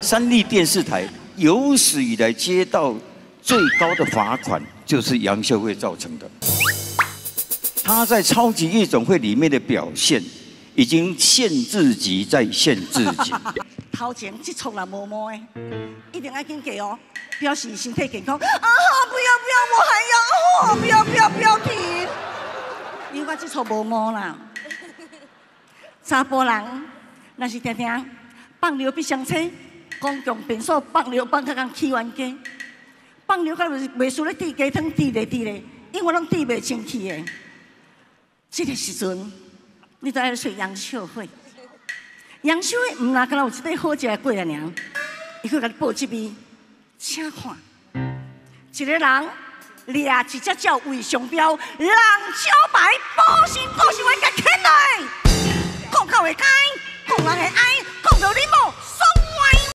三立电视台有史以来接到最高的罚款，就是杨秀慧造成的。他在超级夜总会里面的表现，已经限制级再限制级。 头前这撮人无毛的，一定要紧给哦，表示身体健康。啊好，不要，我还要，不要停。因为我这撮无毛啦。查甫人若是常常放尿必上车，公共便所放尿放到人起冤家，放尿到袂输咧滴鸡汤滴咧，因为拢滴袂清气的。这个时阵，你都爱找杨秀慧。杨秀慧唔但敢有一块好食的粿啊尔，伊去甲你报这边，请看，一个人掠一只鸟为上标，人招牌保身我甲牵来，讲口会改，讲人会爱，讲到你某。